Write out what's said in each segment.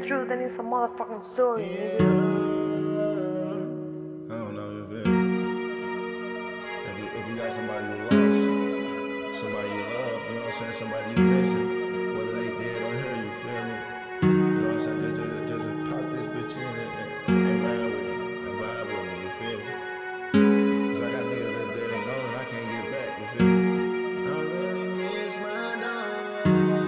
truth and it's a motherfucking story, nigga. I don't know, you feel me? If you got somebody you lost, somebody you love, you know what I'm saying, somebody you missing, whether they dead or here, you feel me? You know what I'm saying? Just pop this bitch in and ride with me, you feel me? Cause I got niggas that's dead and gone and I can't get back, you feel me? I really miss my dog.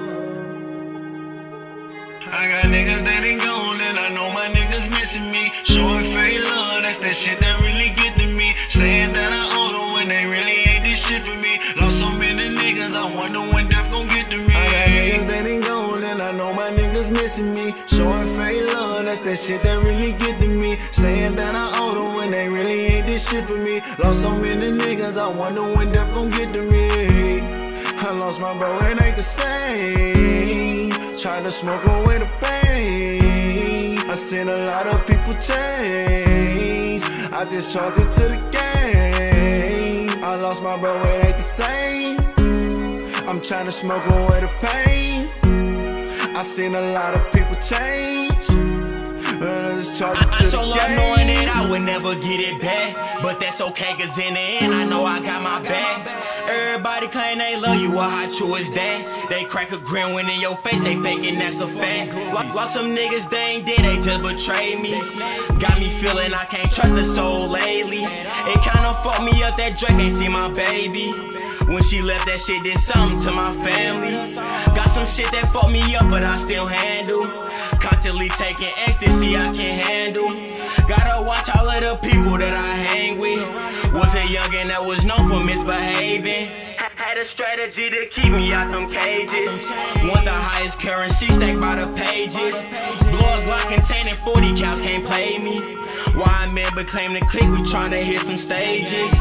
I got niggas that ain't gone and I know my niggas missing me. Showing fake love, that's that shit that really get to me. Saying that I owe them when they really ain't this shit for me. Lost so many niggas, I wonder when death gon' get to me. I got niggas that ain't gone and I know my niggas missing me. Showing fake love, that's that shit that really get to me. Saying that I owe them when they really ain't this shit for me. Lost so many niggas, I wonder when death gon' get to me. I lost my bro, it ain't the same. Tried to smoke away the pain. I seen a lot of people change. I just charged it to the game. I lost my bro, it ain't the same. I'm trying to smoke away the pain. I seen a lot of people change. I just charged it to the game. I so love knowing that I would never get it back, but that's okay, cause in the end I know I got my back. Everybody claim they love you, well how true is that? They crack a grin when in your face, they faking that's a fact. While some niggas they ain't dead, they just betrayed me. Got me feeling I can't trust a soul lately. It kinda fucked me up that Drake ain't see my baby. When she left, that shit did something to my family. Got some shit that fucked me up, but I still handle. Constantly taking ecstasy I can't handle. Gotta watch all of the people that I hang with. Was a youngin' that was known for misbehaving. Had a strategy to keep me out them cages. Want the highest currency stacked by the pages. Blow a Glock containing 40 counts, can't play me. YMN but claim the click, we tryna hit some stages.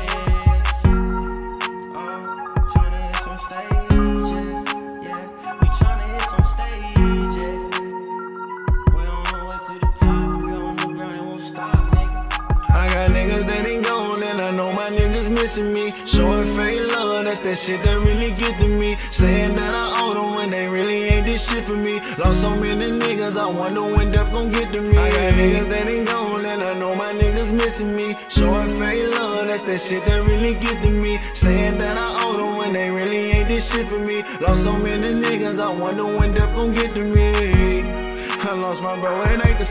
Niggas that ain't gone and I know my niggas missing me. Showing fake love, that's that shit that really get to me. Saying that I owe them when they really ain't this shit for me. Lost so many niggas, I wonder when death gon' get to me. I got niggas that ain't gone and I know my niggas missing me. Showing fake love, that's that shit that really get to me. Saying that I owe them when they really ain't this shit for me. Lost so many niggas, I wonder when death gon' get to me. I lost my bro, it ain't the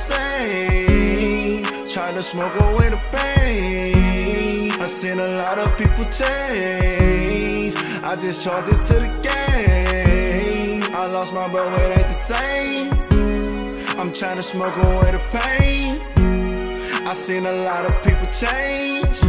same. Tried to smoke away the pain. I seen a lot of people change. I just charged it to the game. I lost my bro, it ain't the same. I'm trying to smoke away the pain. I seen a lot of people change.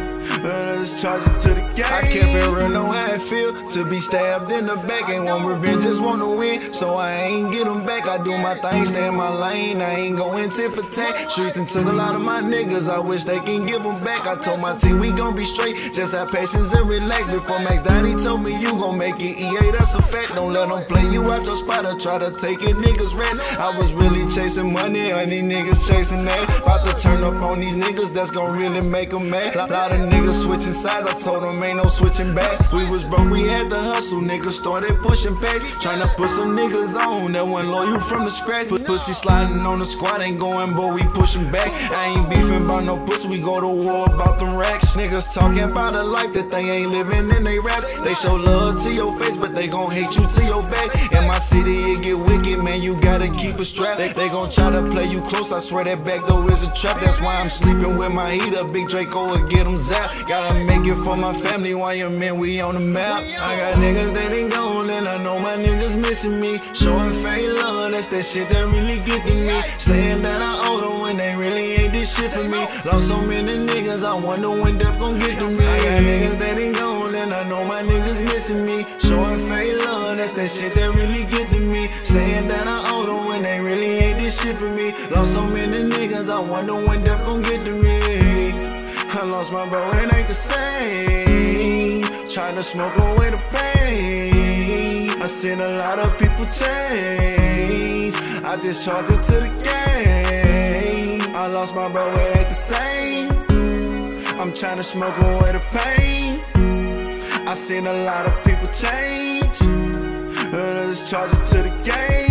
I just charge it to the game. I kept it real, know how it feel to be stabbed in the back. Ain't want revenge, just wanna win, so I ain't get them back. I do my thing, stay in my lane, I ain't going tit for tat. Streets done took a lot of my niggas, I wish they can give them back. I told my team we gon' be straight, just have patience and relax. Before Max Daddy told me you gon' make it EA, that's a fact. Don't let them play you out your spot or try to take it, niggas rest. I was really chasing money, and these niggas chasing that. About to turn up on these niggas, that's gon' really make them mad. Lot of niggas switching sides, I told them ain't no switching back. We was broke, we had to hustle, niggas started pushing back. Tryna put some niggas on that wasn't loyal from the scratch. Pussy sliding on the squad, ain't going, but we pushing back. I ain't beefing about no pussy, we go to war about them racks. Niggas talking about a life that they ain't living in they raps. They show love to your face, but they gon' hate you to your back. In my city, it get wicked, man, you gotta keep a strap. They gon' try to play you close, I swear that back door is a trap. That's why I'm sleeping with my heater, Big Draco will get them zapped. Gotta make it for my family, YMN, we on the map. I got niggas that ain't gone and I know my niggas missing me. Showing fake love, that's that shit that really get to me. Saying that I owe them when they really ain't this shit for me. Lost so many niggas, I wonder when death gon' get to me. I got niggas that ain't gone and I know my niggas missing me. Showing fake love, that's that shit that really get to me. Saying that I owe them when they really ain't this shit for me. Lost so many niggas, I wonder when death gon' get to me. I lost my bro, it ain't the same. Tried to smoke away the pain. I seen a lot of people change. I just charged it to the game. I lost my bro, it ain't the same. I'm trying to smoke away the pain. I seen a lot of people change. I just charged it to the game.